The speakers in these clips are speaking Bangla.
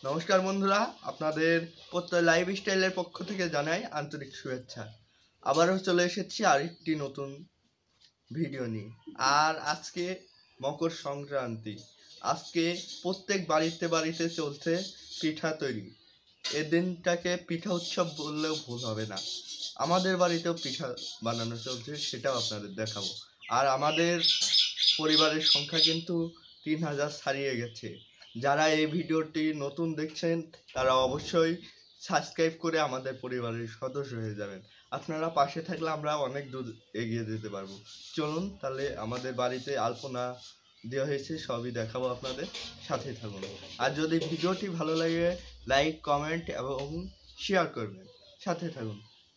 নমস্কার বন্ধুরা, আপনাদের প্রত্যয় লাইফস্টাইলের পক্ষ থেকে জানাই আন্তরিক শুভেচ্ছা। আবারও চলে এসেছি আরেকটি নতুন ভিডিও নিয়ে। আর আজকে মকর সংক্রান্তি। আজকে প্রত্যেক বাড়িতে বাড়িতে চলছে পিঠা তৈরি। এই দিনটাকে পিঠা উৎসব বললেও ভুল হবে না। আমাদের বাড়িতেও পিঠা বানানো চলছে, সেটাও আপনাদের দেখাবো। আর আমাদের পরিবারের সংখ্যা কিন্তু 3000 ছাড়িয়ে গেছে। যারা এই ভিডিওটি নতুন দেখছেন তারা অবশ্যই সাবস্ক্রাইব করে আমাদের পরিবারের সদস্য হয়ে যাবেন। আপনারা পাশে থাকলে আমরা অনেক দূর এগিয়ে যেতে পারবো। চলুন তাহলে আমাদের বাড়িতে আলপনা দেওয়া হয়েছে, সবই দেখাবো, আপনাদের সাথে থাকুন। আর যদি ভিডিওটি ভালো লাগে লাইক, কমেন্ট এবং শেয়ার করবেন, সাথে থাকুন।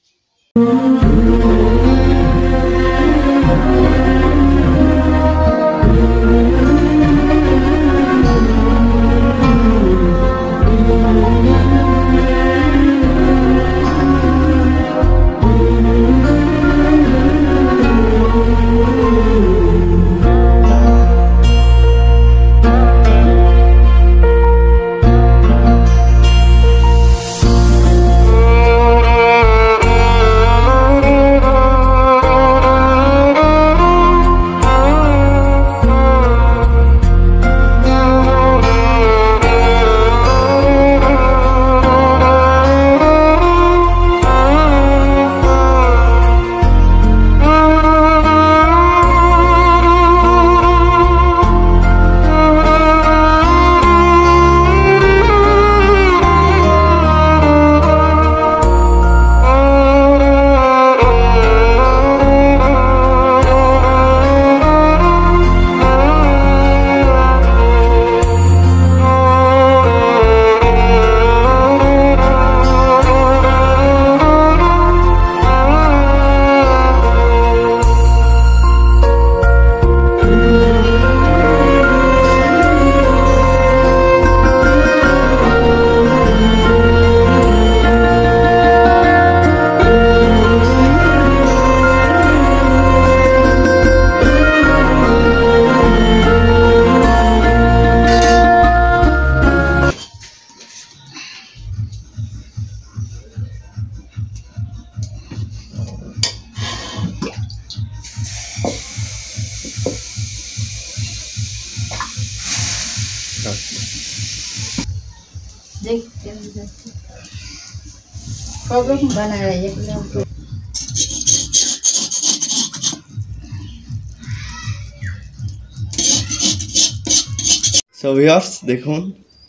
সো ভিউয়ার্স, দেখুন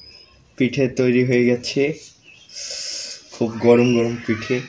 পিঠে তৈরি হয়ে গেছে। খুব গরম গরম পিঠে।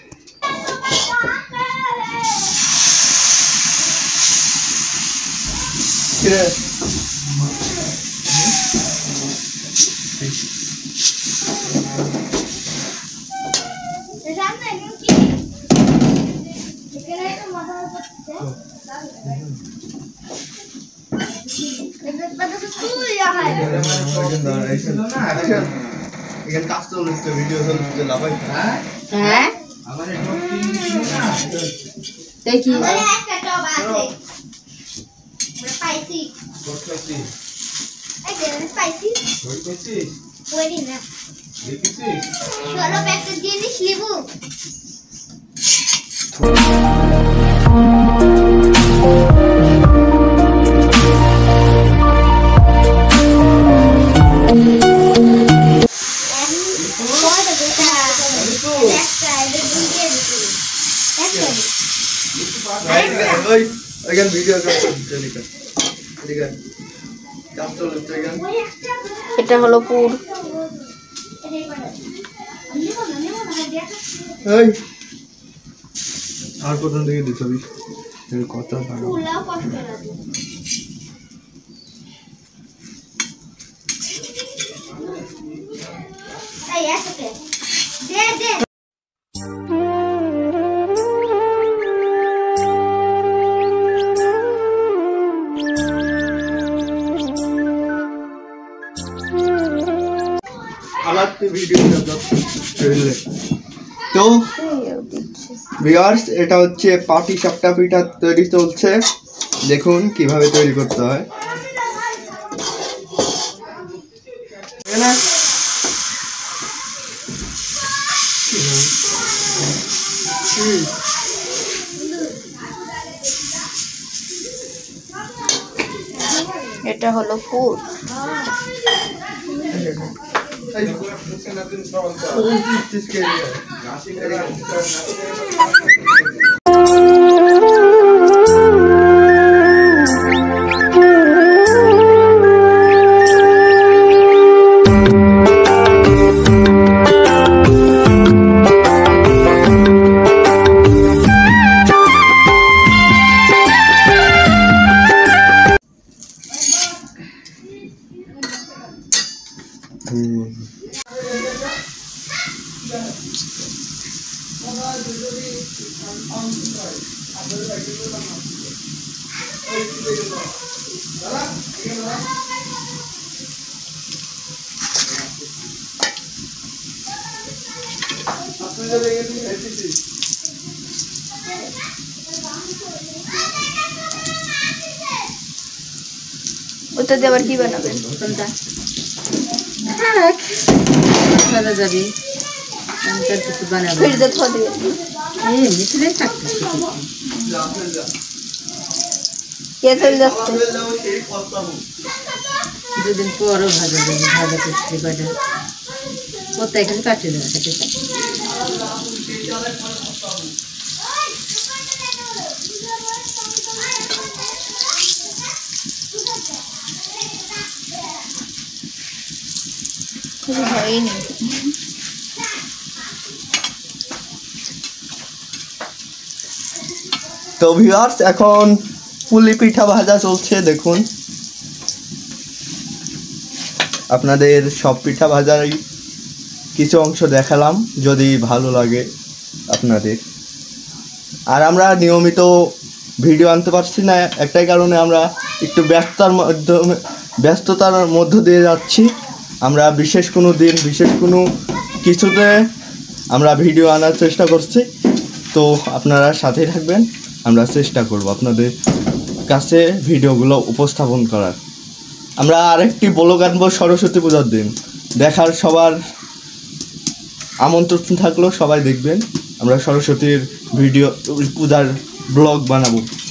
এটা হলো পুর। আর কোথা থেকে দিতে হবে কথা তো ভিউয়ার্স, এটা হচ্ছে পাটি সাপটা পিঠা তৈরি চলছে। দেখুন কিভাবে তৈরি করতে হয়। এটা হলো পুর। ওটা দিয়ে আবার কি বানাবেন? ফ্রিজে থোয়া দিবেন। কে চলে যাচ্ছে? দুদিন পরও ভাজা দেবে, ভাজা করতে পারে কোথায় এখানে কাটিয়ে দেবে সেটা হয়নি। তো ভিউয়ার্স, এখন পুলি পিঠা ভাজা চলছে। দেখুন, আপনাদের সব পিঠা ভাজারই কিছু অংশ দেখালাম, যদি ভালো লাগে আপনাদের। আর আমরা নিয়মিত ভিডিও আনতে পারছি না, একটাই কারণে আমরা একটু ব্যস্ততার মধ্য দিয়ে যাচ্ছি। আমরা বিশেষ কোনো দিন, বিশেষ কোনো কিছুতে আমরা ভিডিও আনার চেষ্টা করছি। তো আপনারা সাথেই থাকবেন, আমরা চেষ্টা করব আপনাদের কাছে ভিডিওগুলো উপস্থাপন করার। আমরা আরেকটি ব্লগ আনবো সরস্বতী পূজার দিন, দেখার সবার আমন্ত্রণ থাকলো, সবাই দেখবেন। আমরা সরস্বতীর ভিডিও পূজার ব্লগ বানাবো।